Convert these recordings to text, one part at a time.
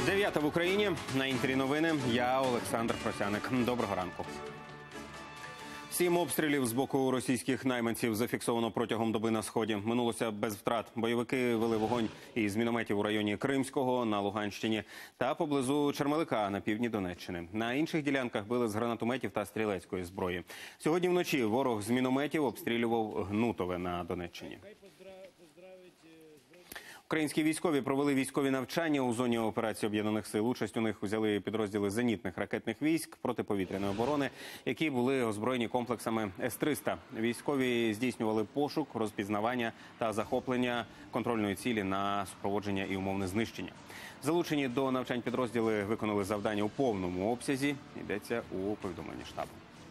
9 в Україні. На Інтері новини. Я Олександр Просяник. Доброго ранку. 7 обстрілів з боку російських найманців зафіксовано протягом доби на Сході. Минулося без втрат. Бойовики вели вогонь із мінометів у районі Кримського на Луганщині та поблизу Чермелика на півдні Донеччини. На інших ділянках били з гранатометів та стрілецької зброї. Сьогодні вночі ворог з мінометів обстрілював Гнутове на Донеччині. Українські військові провели військові навчання у зоні операції Об'єднаних сил. Участь у них взяли підрозділи зенітних ракетних військ протиповітряної оборони, які були озброєні комплексами С-300. Військові здійснювали пошук, розпізнавання та захоплення контрольної цілі на супроводження і умовне знищення. Залучені до навчань підрозділи виконали завдання у повному обсязі. Йдеться у повідомленні штабу.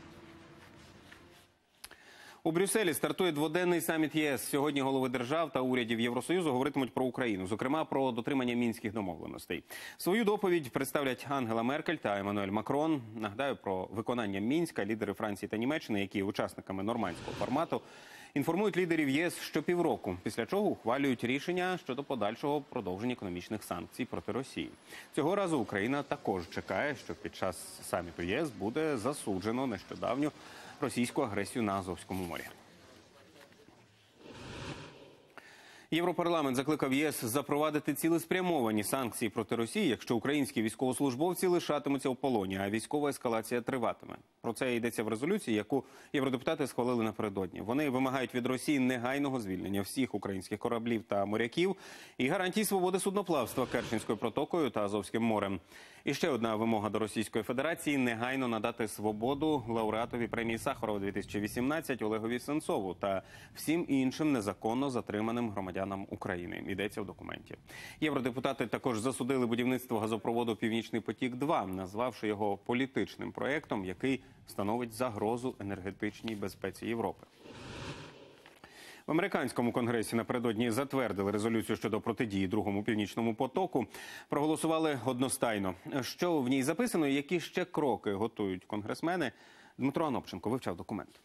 У Брюсселі стартує дводенний саміт ЄС. Сьогодні голови держав та урядів Євросоюзу говоритимуть про Україну, зокрема про дотримання мінських домовленостей. Свою доповідь представлять Ангела Меркель та Еммануель Макрон. Нагадаю, про виконання Мінська лідери Франції та Німеччини, які є учасниками нормандського формату, інформують лідерів ЄС щопівроку, після чого ухвалюють рішення щодо подальшого продовження економічних санкцій проти Росії. Цього разу Україна також чекає, що під час саміту ЄС буде засуджено нещодавню російську агресію на Азовському морі. Європарламент закликав ЄС запровадити цілеспрямовані санкції проти Росії, якщо українські військовослужбовці лишатимуться у полоні, а військова ескалація триватиме. Про це йдеться в резолюції, яку євродепутати схвалили напередодні. Вони вимагають від Росії негайного звільнення всіх українських кораблів та моряків і гарантій свободи судноплавства Керченською протокою та Азовським морем. І ще одна вимога до Російської Федерації – негайно надати свободу лауреатові премії Сахарова 2018 Олегові Сенцову та всім іншим незаконно затриманим громадянам України. Йдеться в документі. Євродепутати також засудили будівництво газопроводу «Північний потік-2», назвавши його політичним проєктом, який становить загрозу енергетичній безпеці Європи. В американському конгресі напередодні затвердили резолюцію щодо протидії другому «Північному потоку». Проголосували одностайно. Що в ній записано і які ще кроки готують конгресмени? Дмитро Анопченко вивчав документ.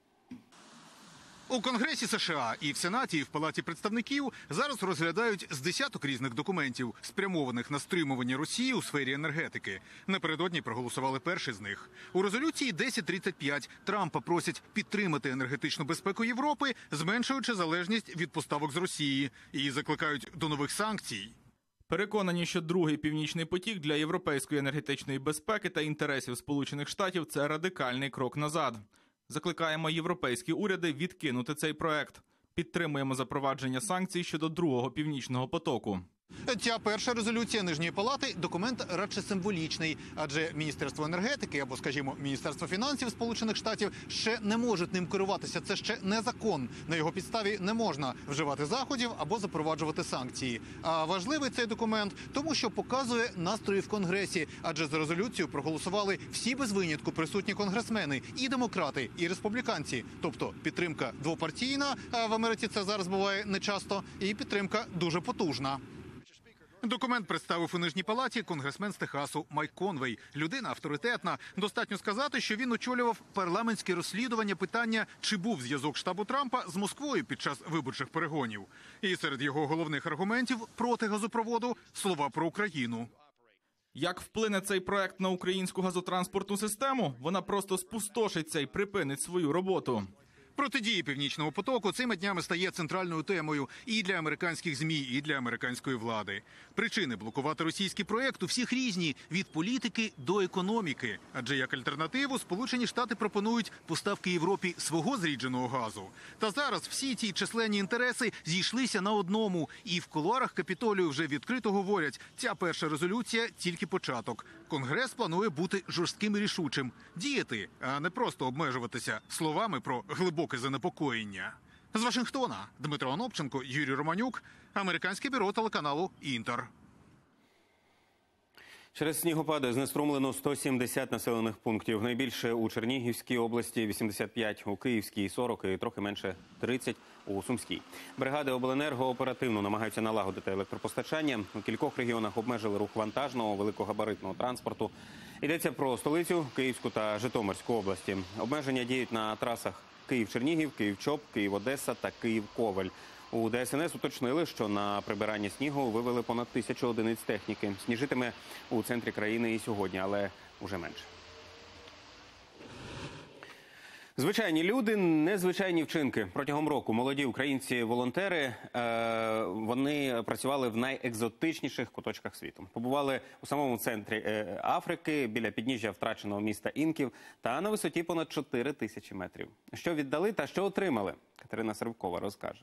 У Конгресі США і в Сенаті, і в Палаті представників зараз розглядають з десяток різних документів, спрямованих на стримування Росії у сфері енергетики. Напередодні проголосували перший з них. У резолюції 1035 Трампа просять підтримати енергетичну безпеку Європи, зменшуючи залежність від поставок з Росії, і закликають до нових санкцій. Переконані, що другий «Північний потік» для європейської енергетичної безпеки та інтересів Сполучених Штатів – це радикальний крок назад. Закликаємо європейські уряди відкинути цей проект. Підтримуємо запровадження санкцій щодо другого «Північного потоку». Ця перша резолюція Нижньої палати – документ радше символічний, адже Міністерство енергетики або, скажімо, Міністерство фінансів Сполучених Штатів ще не можуть ним керуватися. Це ще не закон. На його підставі не можна вживати заходів або запроваджувати санкції. А важливий цей документ, тому що показує настрої в Конгресі, адже за резолюцію проголосували всі без винятку присутні конгресмени – і демократи, і республіканці. Тобто підтримка двопартійна, а в Америці це зараз буває нечасто, і підтримка дуже потужна. Документ представив у Нижній палаті конгресмен з Техасу Майк Конвей. Людина авторитетна. Достатньо сказати, що він очолював парламентське розслідування питання, чи був зв'язок штабу Трампа з Москвою під час виборчих перегонів. І серед його головних аргументів проти газопроводу – слова про Україну. Як вплине цей проект на українську газотранспортну систему? Вона просто спустошиться і припинить свою роботу. Протидії «Північному потоку» цими днями стає центральною темою і для американських ЗМІ, і для американської влади. Причини блокувати російський проєкт у всіх різні – від політики до економіки. Адже як альтернативу Сполучені Штати пропонують поставки Європі свого зрідженого газу. Та зараз всі ці численні інтереси зійшлися на одному. І в кулуарах Капітолію вже відкрито говорять – ця перша резолюція – тільки початок. Конгрес планує бути жорстким і рішучим. Діяти, а не просто обмежуватися словами про глибоке занепокоєння. З Вашингтона Дмитро Анопченко, Юрій Романюк, американське бюро телеканалу «Інтер». Через снігопади знеструмлено 170 населених пунктів. Найбільше у Чернігівській області, 85 у Київській, 40 і трохи менше 30 у Сумській. Бригади обленерго оперативно намагаються налагодити електропостачання. У кількох регіонах обмежили рух вантажного, великогабаритного транспорту. Йдеться про столицю, Київську та Житомирську області. Обмеження діють на трасах Київ-Чернігів, Київ-Чоп, Київ-Одеса та Київ-Ковель. У ДСНС уточнили, що на прибирання снігу вивели понад 1000 одиниць техніки. Сніжитиме у центрі країни і сьогодні, але уже менше. Звичайні люди, незвичайні вчинки. Протягом року молоді українці-волонтери, вони працювали в найекзотичніших куточках світу. Побували у самому центрі Африки, біля підніжжя втраченого міста Інків та на висоті понад 4000 метрів. Що віддали та що отримали? Катерина Сривкова розкаже.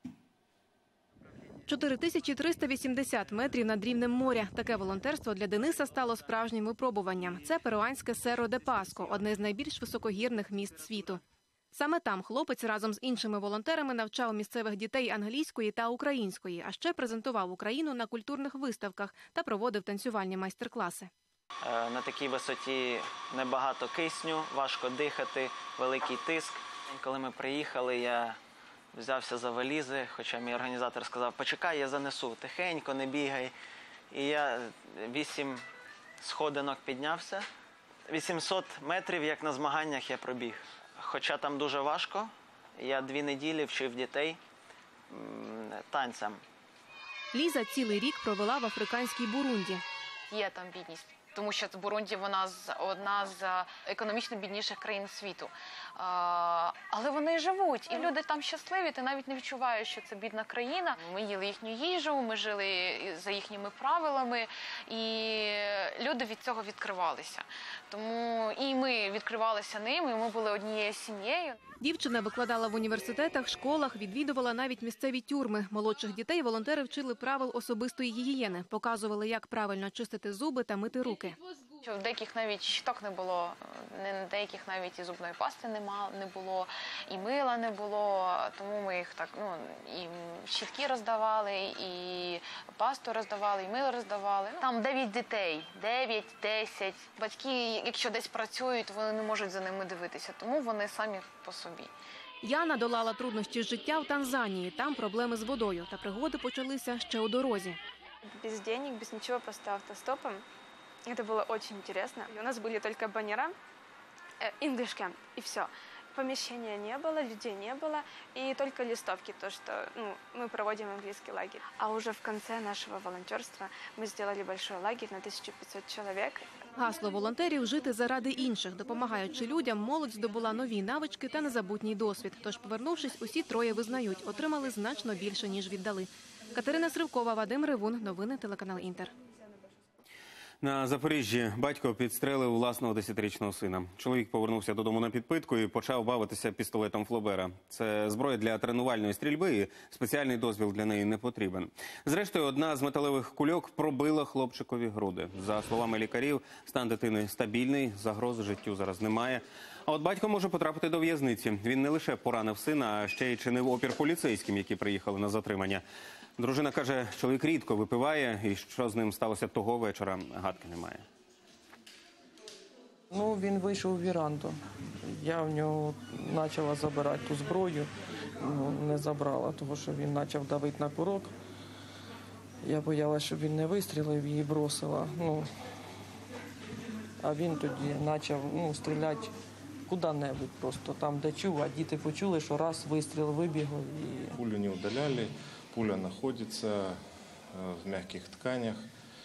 4380 метрів над рівнем моря. Таке волонтерство для Дениса стало справжнім випробуванням. Це перуанське Серро-де-Паско – одне з найбільш високогірних міст світу. Саме там хлопець разом з іншими волонтерами навчав місцевих дітей англійської та української, а ще презентував Україну на культурних виставках та проводив танцювальні майстер-класи. На такій висоті небагато кисню, важко дихати, великий тиск. Коли ми приїхали, я взявся за валізи, хоча мій організатор сказав, почекай, я занесу, тихенько, не бігай. І я 8 сходинок піднявся. 800 метрів, як на змаганнях, я пробіг. Хоча там дуже важко, я 2 неділі вчив дітей танцям. Ліза цілий рік провела в африканській Бурунді. Є там бідність, тому що Бурунді вона одна з економічно бідніших країн світу. Але вони живуть, і люди там щасливі, ти навіть не відчуваєш, що це бідна країна. Ми їли їхню їжу, ми жили за їхніми правилами, і люди від цього відкривалися. Тому і ми відкривалися ними, і ми були однією сім'єю. Дівчина викладала в університетах, школах, відвідувала навіть місцеві тюрми. Молодших дітей волонтери вчили правил особистої гігієни, показували, як правильно чистити зуби та мити руки. В деяких навіть щиток не було, в деяких навіть і зубної пасти не було, і мила не було, тому ми їх так, і щітки роздавали, і пасту роздавали, і мило роздавали. Там 9 дітей, 9-10. Батьки, якщо десь працюють, вони не можуть за ними дивитися, тому вони самі по собі. Яна долала труднощі життя в Танзанії. Там проблеми з водою. Та пригоди почалися ще у дорозі. Без денег, без ничего, просто автостопом. Это было очень интересно. У нас были только баннера, индышки, и все. Помещения не было, людей не было, и только листовки, то, что мы проводим английский лагерь. А уже в конце нашего волонтерства мы сделали большой лагерь на 1500 человек. Гасло волонтерів – жити заради інших. Допомагаючи людям, молодь здобула нові навички та незабутній досвід. Тож, повернувшись, усі троє визнають – отримали значно більше, ніж віддали. Катерина Сривкова, Вадим Ривун. Новини телеканал «Інтер». На Запоріжжі батько підстрелив власного 10-річного сина. Чоловік повернувся додому на підпитку і почав бавитися пістолетом Флобера. Це зброя для тренувальної стрільби і спеціальний дозвіл для неї не потрібен. Зрештою, одна з металевих кульок пробила хлопчикові груди. За словами лікарів, стан дитини стабільний, загрози життю зараз немає. А от батько може потрапити до в'язниці. Він не лише поранив сина, а ще й чинив опір поліцейським, які приїхали на затримання. Дружина каже, чоловік рідко випиває, і що з ним сталося того вечора, гадки немає. Він вийшов у віранду. Я в нього почала забирати ту зброю, не забрала, тому що він почав давити на курок. Я боялася, щоб він не вистрілив і бросила. А він тоді почав стріляти куди-небудь просто, там де чув, а діти почули, що раз вистріл вибігли. Пулю не удаляли. Пуля находится в мягких тканях.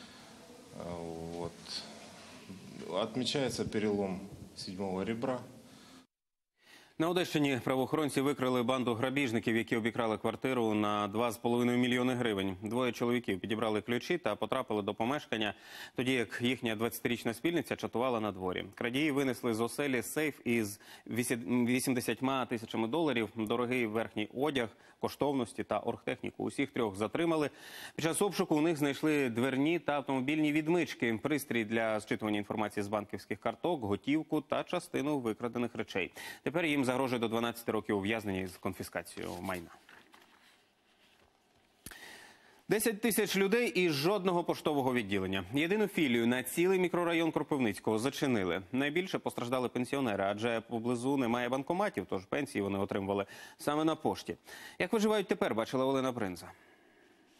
Отмечается перелом 7-го ребра. На Одещині правоохоронці викрили банду грабіжників, які обікрали квартиру на 2,5 мільйони гривень. Двоє чоловіків підібрали ключі та потрапили до помешкання, тоді як їхня 20-річна спільниця чатувала на дворі. Крадії винесли з оселі сейф із 80 тисячами доларів, дорогий верхній одяг, коштовності та оргтехніку. Усіх трьох затримали. Під час обшуку у них знайшли дверні та автомобільні відмички, пристрій для зчитування інформації з банківських карток, готівку та частину викрадених речей. Тепер їм загрожує до 12 років ув'язнення з конфіскацією майна. 10 тисяч людей і жодного поштового відділення. Єдину філію на цілий мікрорайон Кропивницького зачинили. Найбільше постраждали пенсіонери, адже поблизу немає банкоматів, тож пенсії вони отримували саме на пошті. Як виживають тепер, бачила Олена Бринза.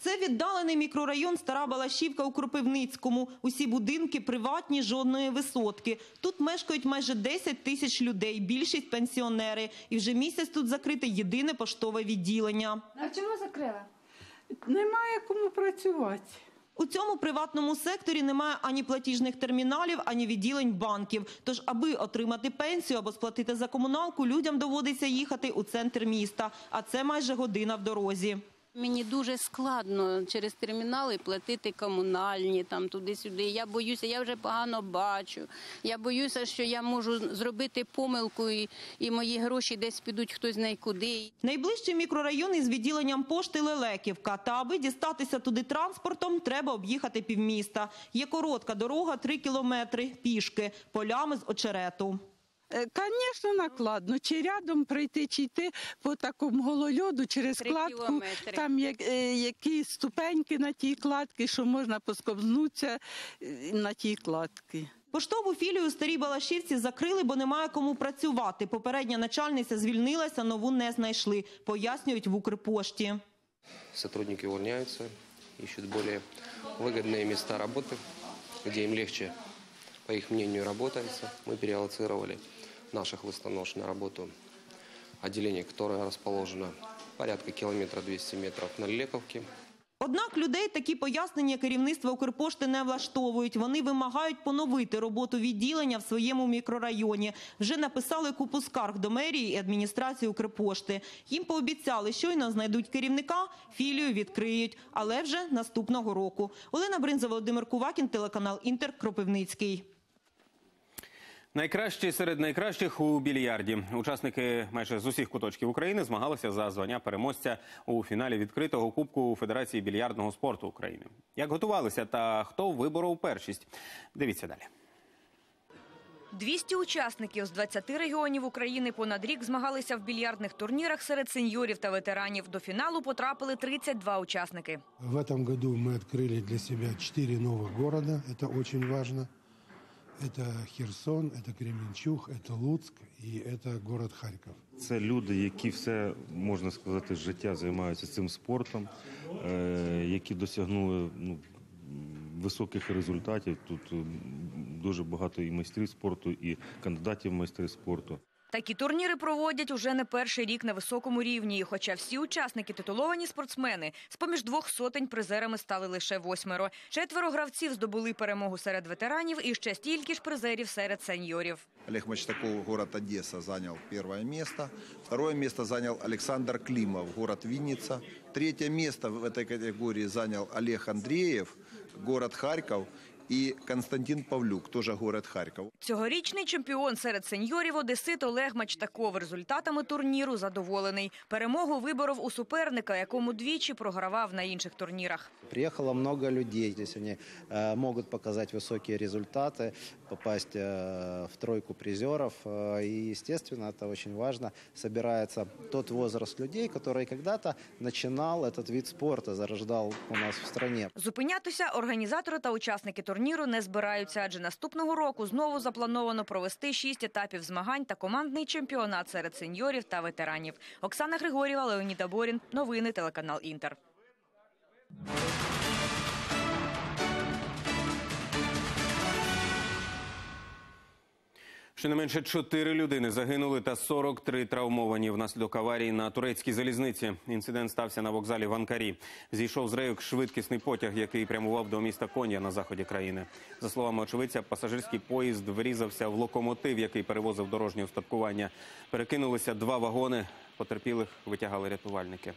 Це віддалений мікрорайон Стара Балашівка у Кропивницькому. Усі будинки приватні, жодної висотки. Тут мешкають майже 10 тисяч людей, більшість пенсіонери. І вже місяць тут закрите єдине поштове відділення. А чому закрили? Немає кому працювати. У цьому приватному секторі немає ані платіжних терміналів, ані відділень банків. Тож, аби отримати пенсію або сплатити за комуналку, людям доводиться їхати у центр міста. А це майже година в дорозі. Мені дуже складно через термінали платити комунальні, там туди-сюди. Я боюся, я вже погано бачу. Я боюся, що я можу зробити помилку і мої гроші десь підуть хтось знає куди. Найближчий мікрорайон із відділенням пошти Лелеківка. Та аби дістатися туди транспортом, треба об'їхати півміста. Є коротка дорога 3 кілометри пішки, полями з очерету. Звісно, накладно. Чи рядом прийти, чи йти по такому голольоду через 3 кладку. кілометри. Там якісь ступеньки на тій кладці, що можна посковзнутися на тій кладці. Поштову філію у Старій Балашівці закрили, бо немає кому працювати. Попередня начальниця звільнилася, нову не знайшли, пояснюють в Укрпошті. Сотрудники увольняются, ищут более выгодные места работы, где им легче, по их мнению, работается. Мы переаллоцировали наших листонож на работу отделение, которое расположено порядка километра 200 метров на Лековке. Однак людей такі пояснення керівництва Укрпошти не влаштовують. Вони вимагають поновити роботу відділення в своєму мікрорайоні. Вже написали купу скарг до мерії і адміністрації Укрпошти. Їм пообіцяли, щойно знайдуть керівника, філію відкриють. Але вже наступного року. Олена Бринза, Володимир Кувакін, телеканал «Інтер», Кропивницький. Найкращі серед найкращих у більярді. Учасники майже з усіх куточків України змагалися за звання переможця у фіналі відкритого кубку Федерації більярдного спорту України. Як готувалися та хто виборов першість? Дивіться далі. 200 учасників з 20 регіонів України понад рік змагалися в більярдних турнірах серед сеньорів та ветеранів. До фіналу потрапили 32 учасники. В этом году мы открыли для себя 4 новых города. Это очень важно. Это Херсон, это Кременчуг, это Луцк і це город Харків. Це люди, які все, можна сказати, з життя займаються цим спортом, які досягнули високих результатів. Тут дуже багато і майстрів спорту, і кандидатів в майстри спорту. Такі турніри проводять уже не перший рік на високому рівні. І хоча всі учасники титуловані спортсмени, з-поміж 200 призерами стали лише 8. 4 гравців здобули перемогу серед ветеранів і ще стільки ж призерів серед сеньорів. Олег Мачтаков, город Одесса, занял 1 место. 2 место занял Александр Климов, город Винница. 3 место в этой категории занял Олег Андреев, город Харьков. І Константин Павлюк, теж город Харків. Цьогорічний чемпіон серед сеньорів одесит Олег Мачтаков результатами турніру задоволений. Перемогу виборов у суперника, якому двічі програвав на інших турнірах. Приїхало багато людей, здесь вони можуть показати високі результати, попасть в тройку призерів. І, звісно, це дуже важливо. Збирається той возраст людей, який когда-то починав цей вид спорту, зарождав у нас в країні. Зупинятися організатори та учасники турніру не збираються, адже наступного року знову заплановано провести 6 етапів змагань та командний чемпіонат серед сеньорів та ветеранів. Оксана Григорєва, Леонід Аборін. Новини, телеканал «Інтер». Щонайменше 4 людини загинули та 43 травмовані внаслідок аварії на турецькій залізниці. Інцидент стався на вокзалі в Анкарі. Зійшов з рейок швидкісний потяг, який прямував до міста Кон'я на заході країни. За словами очевидця, пасажирський поїзд врізався в локомотив, який перевозив дорожнє устаткування. Перекинулися 2 вагони. Потерпілих витягали рятувальники.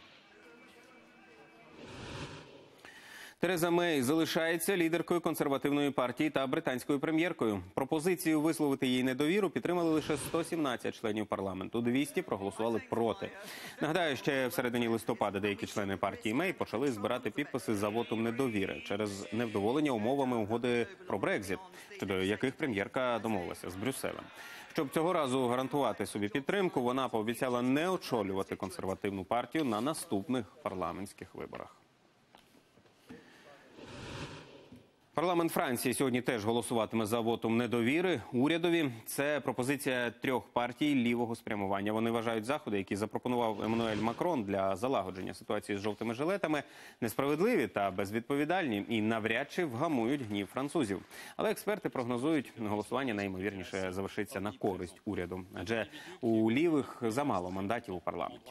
Тереза Мей залишається лідеркою консервативної партії та британською прем'єркою. Пропозицію висловити їй недовіру підтримали лише 117 членів парламенту. 200 проголосували проти. Нагадаю, ще в середині листопада деякі члени партії Мей почали збирати підписи за вотум недовіри через невдоволення умовами угоди про Брекзит, щодо яких прем'єрка домовилася з Брюсселем. Щоб цього разу гарантувати собі підтримку, вона пообіцяла не очолювати консервативну партію на наступних парламентських виборах. Парламент Франції сьогодні теж голосуватиме за вотум недовіри урядові. Це пропозиція 3 партій лівого спрямування. Вони вважають заходи, які запропонував Еммануель Макрон для залагодження ситуації з жовтими жилетами, несправедливі та безвідповідальні і навряд чи вгамують гнів французів. Але експерти прогнозують, голосування найімовірніше завершиться на користь уряду. Адже у лівих замало мандатів у парламенті.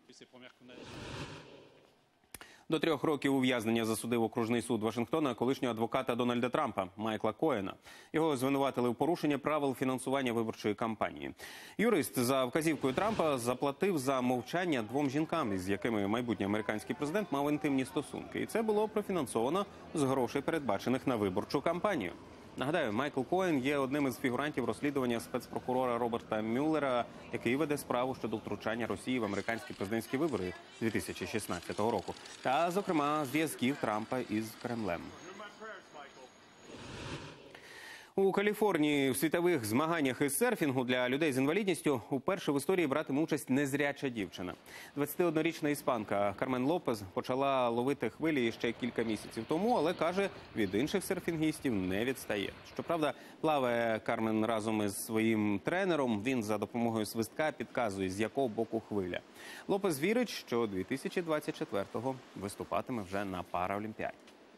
До 3 років ув'язнення засудив окружний суд Вашингтона колишнього адвоката Дональда Трампа Майкла Коена. Його звинуватили у порушенні правил фінансування виборчої кампанії. Юрист за вказівкою Трампа заплатив за мовчання 2 жінкам, із якими майбутній американський президент мав інтимні стосунки. І це було профінансовано з грошей, передбачених на виборчу кампанію. Нагадаю, Майкл Коен є одним із фігурантів розслідування спецпрокурора Роберта Мюллера, який веде справу щодо втручання Росії в американські президентські вибори 2016 року. Та, зокрема, зв'язків Трампа із Кремлем. У Каліфорнії в світових змаганнях із серфінгу для людей з інвалідністю уперше в історії братиме участь незряча дівчина. 21-річна іспанка Кармен Лопес почала ловити хвилі ще кілька місяців тому, але, каже, від інших серфінгістів не відстає. Щоправда, плаває Кармен разом із своїм тренером. Він за допомогою свистка підказує, з якого боку хвиля. Лопес вірить, що 2024-го виступатиме вже на Параолімпіаді.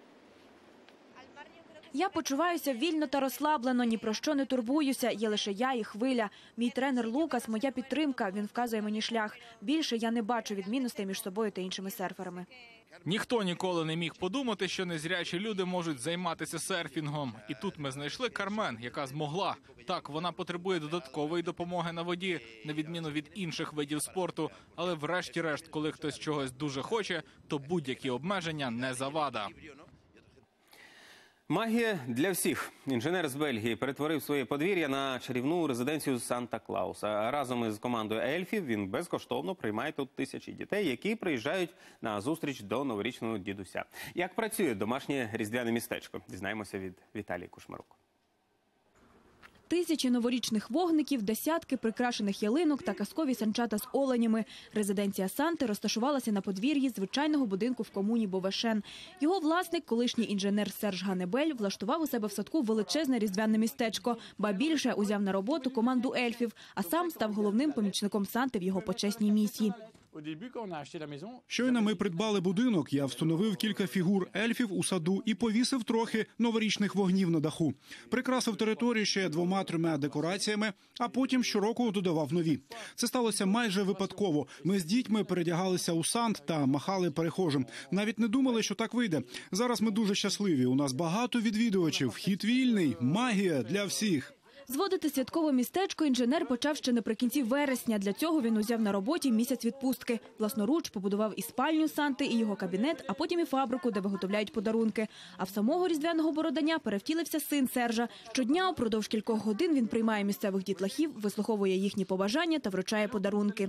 Я почуваюся вільно та розслаблено, ні про що не турбуюся, є лише я і хвиля. Мій тренер Лукас – моя підтримка, він вказує мені шлях. Більше я не бачу відмінностей між собою та іншими серферами. Ніхто ніколи не міг подумати, що незрячі люди можуть займатися серфінгом. І тут ми знайшли Кармен, яка змогла. Так, вона потребує додаткової допомоги на воді, на відміну від інших видів спорту. Але врешті-решт, коли хтось чогось дуже хоче, то будь-які обмеження не завада. Магія для всіх. Інженер з Бельгії перетворив своє подвір'я на чарівну резиденцію Санта-Клауса. Разом із командою ельфів він безкоштовно приймає тут тисячі дітей, які приїжджають на зустріч до новорічного дідуся. Як працює домашнє різдвяне містечко? Дізнаємося від Віталії Кушмарук. Тисячі новорічних вогників, десятки прикрашених ялинок та казкові санчата з оленями. Резиденція Санти розташувалася на подвір'ї звичайного будинку в комуні Бовешен. Його власник, колишній інженер Серж Ганебель, влаштував у себе в садку величезне різдвяне містечко. Ба більше, узяв на роботу команду ельфів, а сам став головним помічником Санти в його почесній місії. Щойно ми придбали будинок, я встановив кілька фігур ельфів у саду і повісив трохи новорічних вогнів на даху. Прикрасив територію ще 2-3 декораціями, а потім щороку додавав нові. Це сталося майже випадково. Ми з дітьми передягалися у Сант та махали перехожим. Навіть не думали, що так вийде. Зараз ми дуже щасливі. У нас багато відвідувачів. Вхід вільний. Магія для всіх. Зводити святкове містечко інженер почав ще наприкінці вересня. Для цього він узяв на роботі місяць відпустки. Власноруч побудував і спальню Санти, і його кабінет, а потім і фабрику, де виготовляють подарунки. А в самого різдвяного бородання перевтілився син Сержа. Щодня упродовж кількох годин він приймає місцевих дітлахів, вислуховує їхні побажання та вручає подарунки.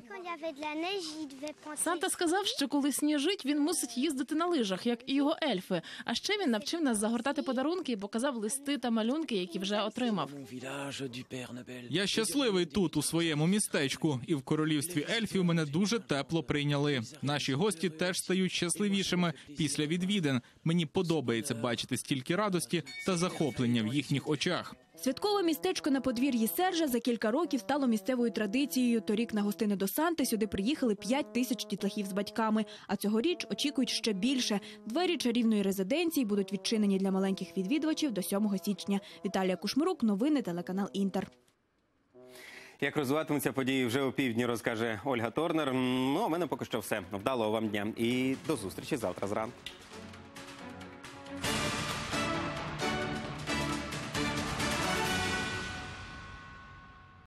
Санта сказав, що коли сніжить, він мусить їздити на лижах, як і його ельфи. А ще він навчив нас загортати подарунки і показав листи та малюнки, які вже отримав. Я щасливий тут, у своєму містечку. І в королівстві ельфів мене дуже тепло прийняли. Наші гості теж стають щасливішими після відвідин. Мені подобається бачити стільки радості та захоплення в їхніх очах. Святкове містечко на подвір'ї Сержа за кілька років стало місцевою традицією. Торік на гостини до Санти сюди приїхали 5 тисяч дітлахів з батьками. А цьогоріч очікують ще більше. Двері чарівної резиденції будуть відчинені для маленьких відвідувачів до 7 січня. Віталія Кушмарук, новини, телеканал «Інтер». Як розвиватимуться події вже опівдні, розкаже Ольга Торнер. Ну, а в мене поки що все. Вдалого вам дня і до зустрічі завтра зранку.